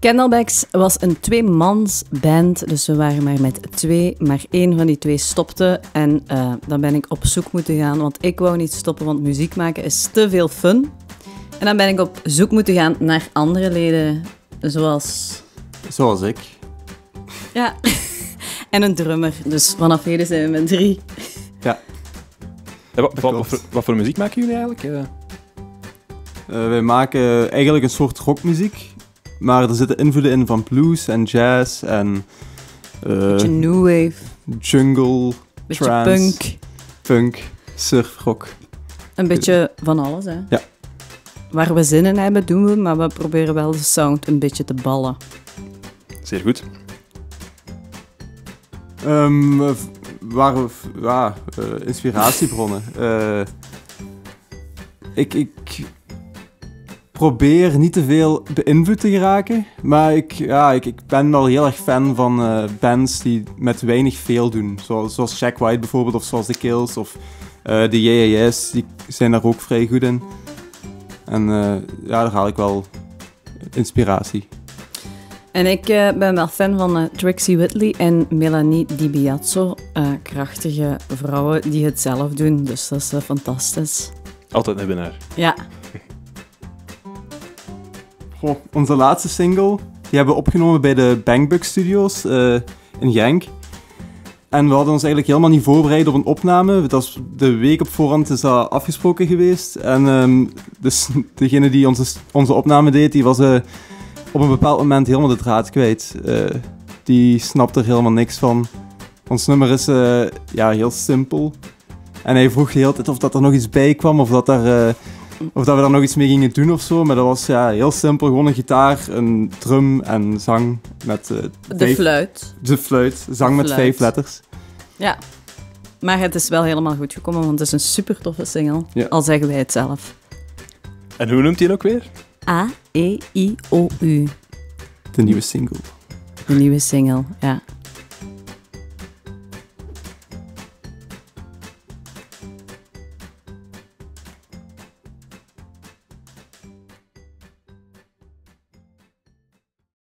Candlebacks was een tweemans band, dus we waren maar met twee, maar één van die twee stopte en dan ben ik op zoek moeten gaan, want ik wou niet stoppen, want muziek maken is te veel fun. En dan ben ik op zoek moeten gaan naar andere leden, zoals... Zoals ik. Ja, en een drummer, dus vanaf heden zijn we met 3. Ja. Wat voor muziek maken jullie eigenlijk? Wij maken eigenlijk een soort rockmuziek. Maar er zitten invloeden in van blues en jazz en... Beetje new wave. Jungle, Beetje trance, punk, surfrock. Een beetje van alles, hè? Ja. Waar we zin in hebben, doen we, maar we proberen wel de sound een beetje te ballen. Zeer goed. Inspiratiebronnen. Ik probeer niet te veel beïnvloed te geraken, maar ik ben wel heel erg fan van bands die met weinig veel doen. Zoals Jack White bijvoorbeeld, of zoals The Kills, of de Yeah, die zijn daar ook vrij goed in. En daar haal ik wel inspiratie. En ik ben wel fan van Trixie Whitley en Melanie Di Biazzo. Krachtige vrouwen die het zelf doen, dus dat is fantastisch. Altijd een winnaar. Ja. Goh, onze laatste single, die hebben we opgenomen bij de Bang Studios in Genk. En we hadden ons eigenlijk helemaal niet voorbereid op een opname. Dat is de week op voorhand is dat afgesproken geweest. En dus degene die onze opname deed, die was op een bepaald moment helemaal de draad kwijt. Die snapte er helemaal niks van. Ons nummer is heel simpel. En hij vroeg de hele tijd of dat er nog iets bij kwam, of dat we daar nog iets mee gingen doen of zo. Maar dat was heel simpel, gewoon een gitaar, een drum en zang met... fluit. De fluit, zang met 5 letters. Ja, maar het is wel helemaal goed gekomen, want het is een super toffe single, al zeggen wij het zelf. En hoe noemt hij het ook weer? A-E-I-O-U. De nieuwe single. De nieuwe single, ja.